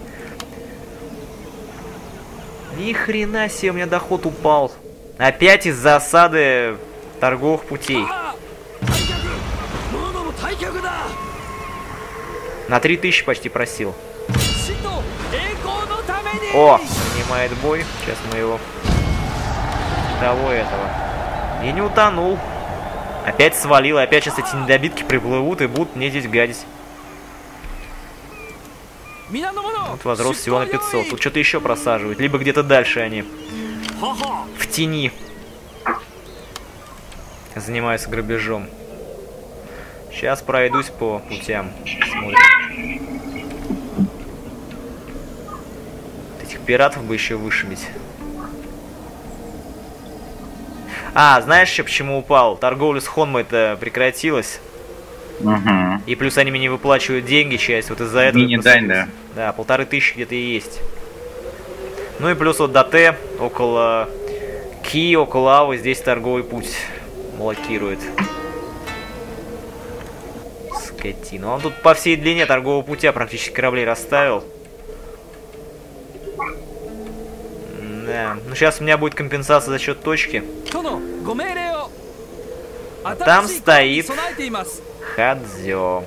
Ни хрена себе, у меня доход упал. Опять из-за осады торговых путей. На 3000 почти просил. О, принимает бой. Сейчас мы его... Того этого. И не утонул. Опять свалил. Опять сейчас эти недобитки приплывут и будут мне здесь гадить. Вот возрос всего на 500. Тут что-то еще просаживают. Либо где-то дальше они. В тени. Занимаются грабежом. Сейчас пройдусь по путям. Смотрим. Этих пиратов бы еще вышибить. А, знаешь еще почему упал? Торговля с Хонмой-то прекратилась. Угу. И плюс они мне не выплачивают деньги, часть. Вот из-за этого... Мини-дань, да. Да, 1500 где-то и есть. Ну и плюс вот до Т, около Ки, около Авы, здесь торговый путь блокирует. Скотина. Он тут по всей длине торгового путя практически кораблей расставил. Да. Ну сейчас у меня будет компенсация за счет точки. А там стоит Хадзё,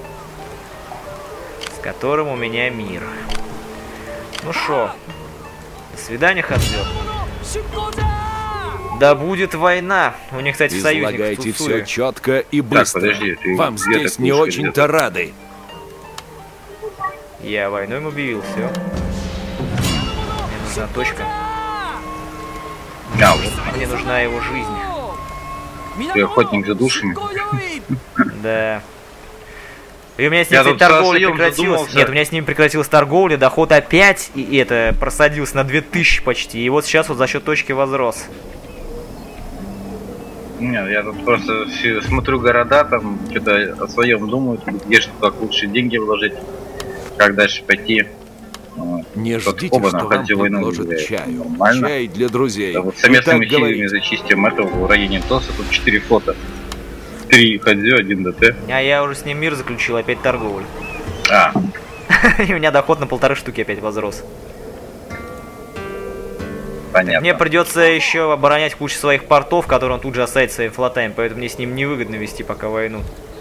с которым у меня мир. Ну шо, до свидания, Хадзё. Да будет война. У них, кстати, союзник. Излагайте все четко и быстро. Так, подожди, вам здесь не очень-то рады. Я войну им объявил, все. Мне нужна точка. Да, мне нужна его жизнь. Ты охотник за душами. Да. И у меня с ним торговля прекратилась. Нет, у меня с ним прекратилась торговля, доход опять, и это просадился на 2000 почти. И вот сейчас вот за счет точки возрос. Нет, я тут просто смотрю города, там что-то о своем думаю, где что как лучше деньги вложить, как дальше пойти. Не Тот ждите, оба что вам находят войну предложат влияет. чаю. Нормально. Чай для друзей. Да вот Вы совместными так усилиями говорите. зачистим это в районе ТОСа. Тут 4 флота. 3 Хадзё, 1 ДТ. А я уже с ним мир заключил, опять торговлю. А, И у меня доход на 1,5 штуки опять возрос. понятно. Мне придется еще оборонять кучу своих портов, которые он тут же осадит своими флотами, поэтому мне с ним невыгодно вести пока войну.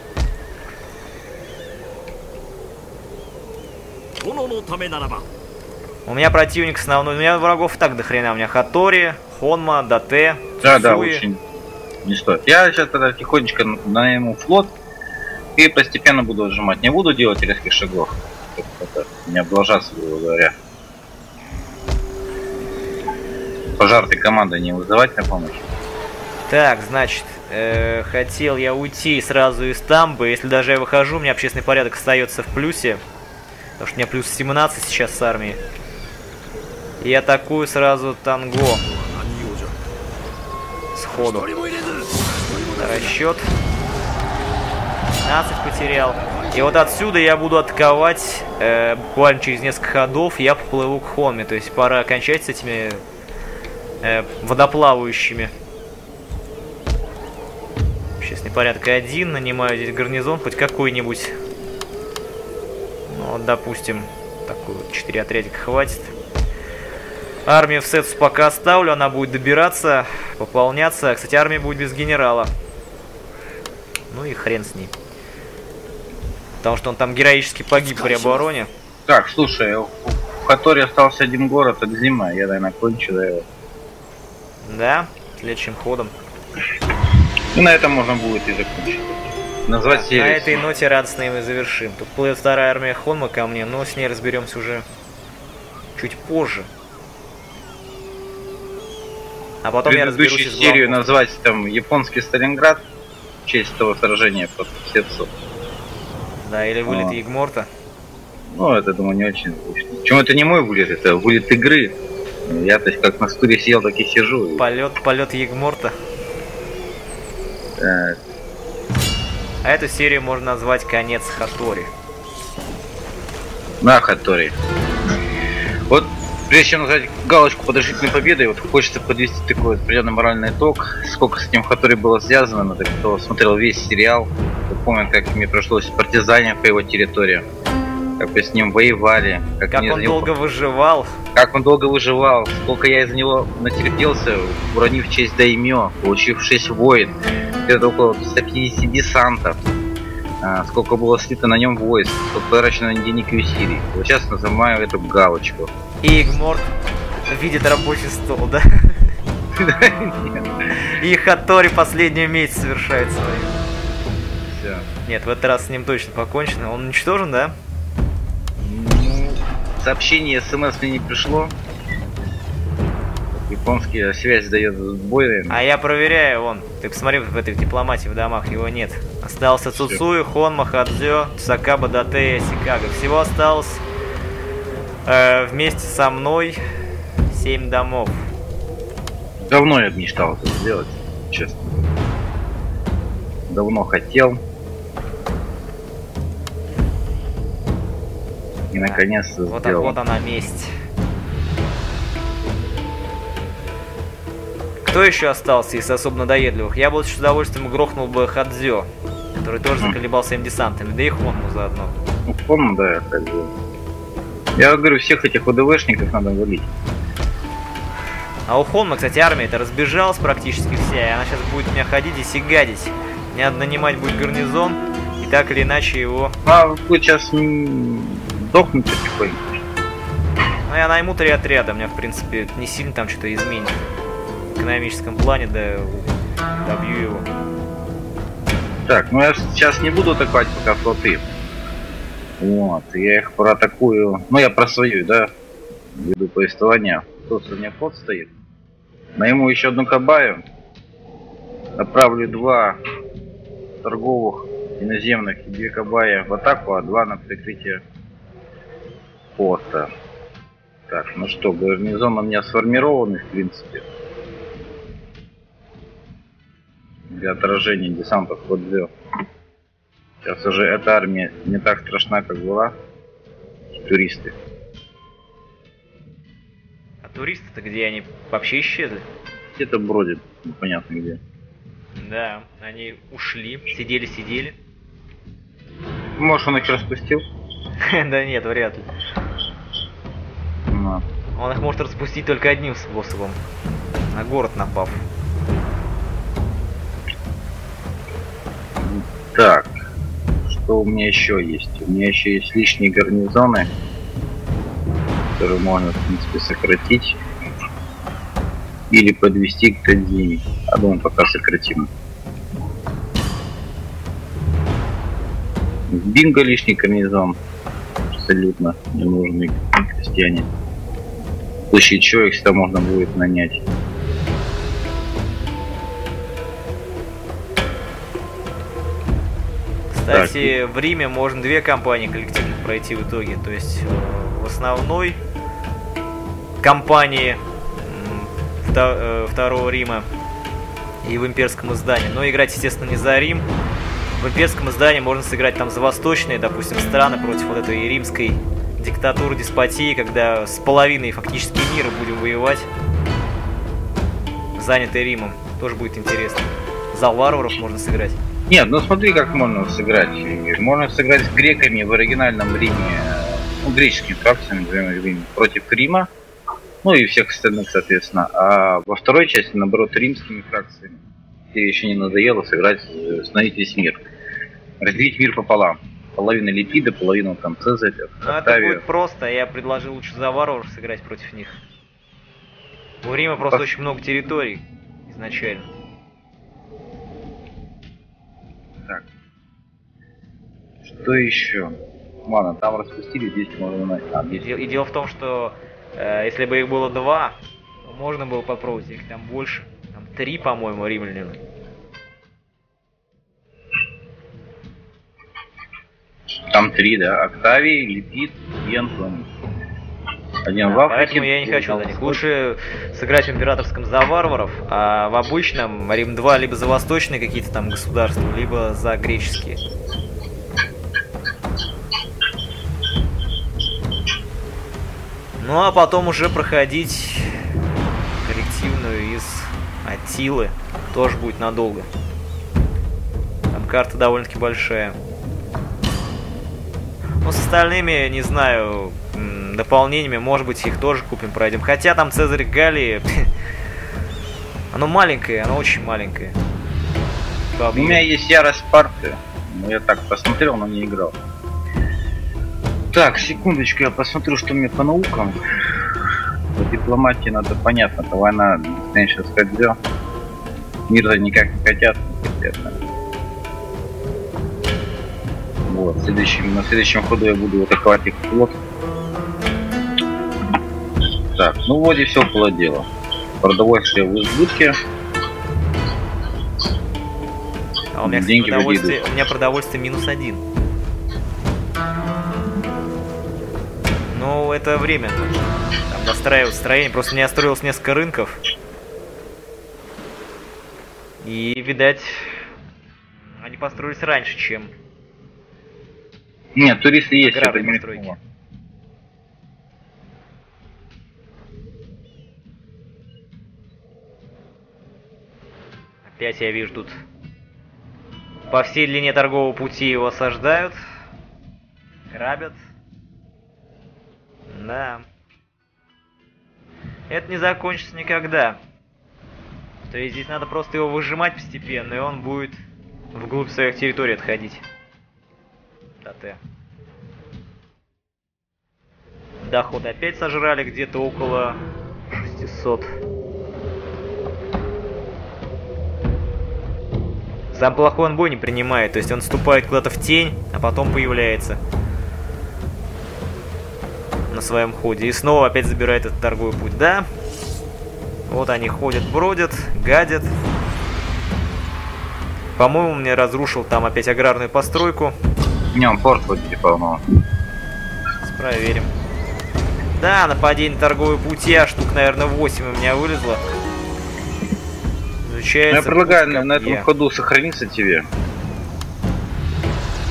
У меня противник основной, у меня врагов так до хрена, у меня Хатори, Хонма, Дате, Да, да, Цуи. очень не стоит. Я сейчас тогда тихонечко найму флот и постепенно буду отжимать. Не буду делать резких шагов. Это не облажаться, грубо говоря. Пожарной команды не вызывать на помощь. Так, значит, хотел я уйти сразу из Тамбы. Если даже я выхожу, у меня общественный порядок остается в плюсе. Потому что у меня плюс 17 сейчас с армией. И атакую сразу Танго. Сходу. Расчет. 15 потерял. И вот отсюда я буду атаковать буквально через несколько ходов. Я поплыву к Хонме. То есть пора окончать с этими водоплавающими. Общественный порядок 1. Нанимаю здесь гарнизон. Хоть какой-нибудь. Ну, вот, допустим, такую 4 отрядика хватит. Армию в Сетсу пока оставлю. Она будет добираться, пополняться. Кстати, армия будет без генерала. Ну и хрен с ней. Потому что он там героически погиб при обороне. Так, слушай, в Хаторе остался один город, это Зима. Я, наверное, кончу его. Да, следующим ходом. И на этом можно будет и закончить. Назвать Так, на серию. этой ноте радостно мы завершим. Тут плывет вторая армия Хонма ко мне, но с ней разберемся уже чуть позже. А потом я разберусь Предыдущую с серию главным. назвать там японский Сталинград в честь того сражения под Сетсу. Да, или вылет Егморта. Ну, это, думаю, не очень скучно. Почему это не мой вылет, это вылет игры. Я, то есть, как на стуле сидел, так и сижу. Полет Егморта. Э, А эту серию можно назвать «Конец Хатори». на Хатори. Вот, прежде чем назвать галочку под решительной победой, вот хочется подвести такой определенный моральный итог. Сколько с этим Хатори было связано, но кто смотрел весь сериал, я помню, как мне пришлось партизанить по его территории. Как мы с ним воевали, Как мне он за него- долго выживал. как он долго выживал, сколько я из-за него натерпелся, уронив честь даймё, получив 6 войн, где-то около 150 десантов, сколько было слито на нем войск, сколько потрачено на денег и усилий. Вот сейчас нажимаю эту галочку. И Егморт видит рабочий стол, да? И Хатори последний месяц совершает свой. Всё. Нет, в этот раз с ним точно покончено. Он уничтожен, да? Сообщение СМС мне не пришло. Японская связь дает сбой, наверное. А я проверяю, вон. Ты посмотри в этой дипломатии в домах, его нет. Остался Цуцуи, Хонма, Хадзё, Сакаба, Дате, Сикаго. Всего осталось вместе со мной 7 домов. Давно я мечтал это сделать, честно. Давно хотел. И наконец-то Вот, сделал. вот она месть. Кто еще остался из особо надоедливых? Я бы с удовольствием грохнул бы Хадзё, который тоже заколебал своими десантами, да и Хонму заодно. Ну, помню, да, как бы. Я говорю, всех этих ВДВшников надо валить. А у Хонмы, кстати, армия-то разбежалась практически вся, и она сейчас будет у меня ходить здесь и гадить. Мне надо нанимать будет гарнизон, и так или иначе его... А вы сейчас сдохнуть потихоньку. Ну, я найму 3 отряда, мне, в принципе, не сильно там что-то изменит. В экономическом плане, да, добью его. Так, ну я сейчас не буду атаковать пока флоты. Вот, я их проатакую. Ну, я про свою, да, веду повествование. Тут у меня флот стоит. Найму еще одну кабаю. Направлю 2 торговых иноземных и 2 кабая в атаку, а 2 на прикрытие порта. Так, ну что, гарнизон у меня сформированный, в принципе. Для отражения десантов Хадзё. Сейчас уже эта армия не так страшна, как была. Туристы. туристы-то где они? Вообще исчезли. Где-то бродит, непонятно где. Да, они ушли, сидели. Может, он их распустил? Да нет, вряд ли. Ну. Он их может распустить только одним способом. На город напав. Так, что у меня еще есть? У меня еще есть лишние гарнизоны, которые можно, в принципе, сократить или подвести к Тадзине. А думаю, пока сократим. Бинго лишний гарнизон. Абсолютно ненужный крестьяне. В случае чего их всегда можно будет нанять. Кстати, в Риме можно 2 кампании коллективных пройти в итоге. То есть в основной кампании Второго Рима и в имперском издании. Но играть, естественно, не за Рим. В имперском издании можно сыграть там за восточные, допустим, страны против вот этой римской диктатуры, деспотии, когда с половиной фактически мира будем воевать, занятый Римом. Тоже будет интересно. За варваров можно сыграть. Нет, ну смотри, как можно сыграть. Можно сыграть с греками в оригинальном Риме, ну, греческими фракциями, например, против Рима, ну и всех остальных, соответственно. А во второй части, наоборот, римскими фракциями. Тебе еще не надоело сыграть, остановить весь мир. Разделить мир пополам. Половина Липида, половина там Цезаря. Ну это будет просто, я предложил лучше за варваров сыграть против них. У Рима просто очень много территорий изначально. Так. Что еще? Ладно, там распустили, здесь можно... И дело в том, что если бы их было 2, то можно было попробовать, их там больше. Там 3, по-моему, римлян. Там 3, да? Октавий, Липид и Антоний. Один Да, в Африке, поэтому я не хочу за них. Лучше сыграть в императорском за варваров, а в обычном Рим 2 либо за восточные какие-то там государства, либо за греческие. Ну а потом уже проходить коллективную из Аттилы. Тоже будет надолго. Там карта довольно-таки большая. Ну, с остальными, не знаю, дополнениями, может быть, их тоже купим, пройдем. Хотя там Цезарь Галлии, оно маленькое, оно очень маленькое. У меня есть ярость Спарты, но я так посмотрел, но не играл. Так, секундочку, я посмотрю, что мне по наукам. По дипломатии надо понятно, это война, конечно, скользё. Мир-то никак не хотят, естественно. Вот, на следующем ходу я буду атаковать их флот. Так, ну вроде все было дело. Продовольствие в избытке. А у меня, деньги у меня продовольствие -1. Ну, это временно. Там достраивать строение. Просто не остроилось несколько рынков. И, видать, они построились раньше, чем... Нет, туристы есть, это аграрные постройки. Опять я вижу тут по всей длине торгового пути его осаждают, грабят. Да. Это не закончится никогда. То есть здесь надо просто его выжимать постепенно, и он будет вглубь своих территорий отходить. ТТ. Доход опять сожрали где-то около 600. Сам плохой он бой не принимает, то есть он вступает куда-то в тень, а потом появляется на своем ходе. И снова опять забирает этот торговый путь. Да, вот они ходят, бродят, гадят. По-моему, мне разрушил там опять аграрную постройку. Не, он порт вот полно. Проверим. Да, нападение торговые пути, а штук, наверное, 8 у меня вылезло. Изучается. Я предлагаю на этом ходу сохраниться тебе.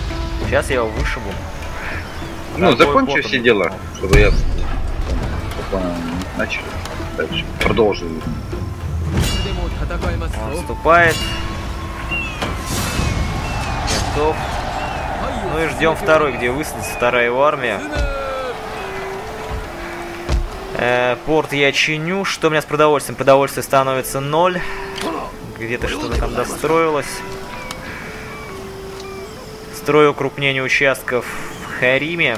Сейчас я его вышибу. Ну, закончу все дела, чтобы я понял, начали. Дальше. Продолжили. Он отступает. Готов. Ну и ждем второй, где высадится вторая его армия. Порт я чиню. Что у меня с продовольствием? Продовольствие становится 0. Где-то что-то там достроилось. Строю укрупнение участков в Хариме.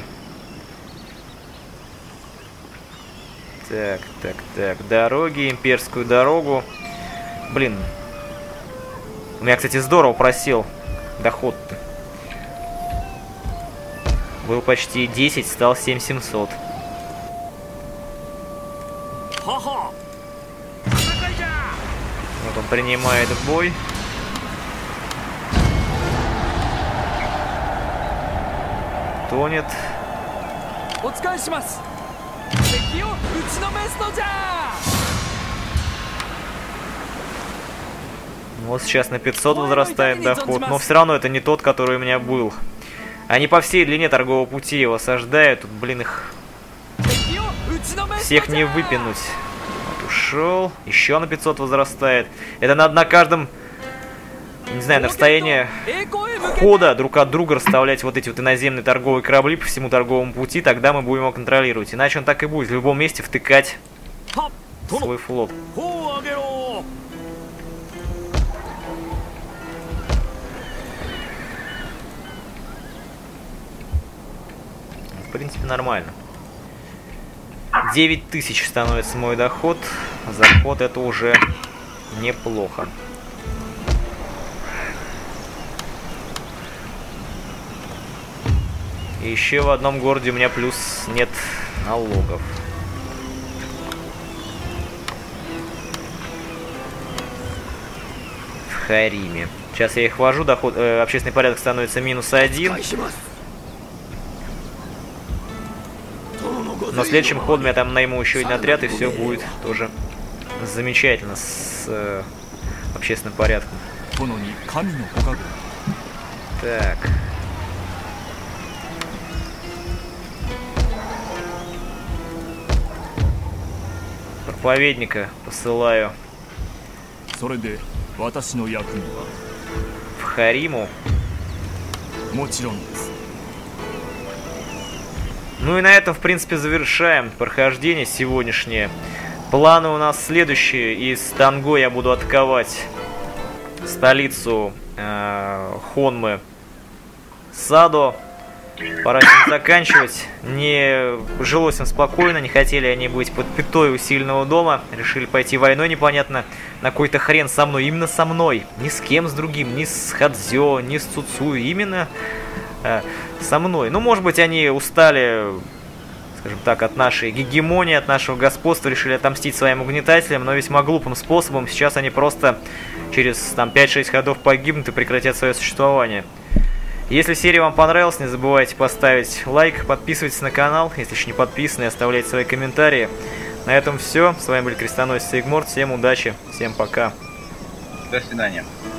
Так. Дороги, имперскую дорогу. Блин. У меня, кстати, здорово просел доход-то. Был почти 10, стал 7700. Вот он принимает бой. Тонет. Вот сейчас на 500 возрастает доход, но все равно это не тот, который у меня был. Они по всей длине торгового пути его осаждают. Тут, блин, их всех не выпинуть. Вот ушел. Еще на 500 возрастает. Это надо на каждом, не знаю, на расстоянии хода друг от друга расставлять вот эти вот иноземные торговые корабли по всему торговому пути. Тогда мы будем его контролировать. Иначе он так и будет в любом месте втыкать свой флот. В принципе, нормально. 9000 становится мой доход. Заход это уже неплохо. И еще в одном городе у меня плюс нет налогов. В Хариме. Сейчас я их ввожу, доход, общественный порядок становится -1. Но в следующем ходом я там найму еще один отряд, и все будет тоже замечательно с общественным порядком. Так. Проповедника посылаю в Хариму. Ну и на этом, в принципе, завершаем прохождение сегодняшнее. Планы у нас следующие. Из Танго я буду атаковать столицу Хонмы Садо. Пора с ним заканчивать. Не жилось им спокойно, не хотели они быть под пятой у сильного дома. Решили пойти войной непонятно на какой-то хрен со мной. Именно со мной. Ни с кем с другим. Ни с Хадзё, ни с Цуцу. Именно со мной. Ну, может быть, они устали, скажем так, от нашей гегемонии, от нашего господства, решили отомстить своим угнетателям, но весьма глупым способом. Сейчас они просто через там 5-6 ходов погибнут и прекратят свое существование. Если серия вам понравилась, не забывайте поставить лайк, подписывайтесь на канал, если еще не подписаны, оставляйте свои комментарии. На этом все. С вами был Крестоносец Игморт. Всем удачи, всем пока. До свидания.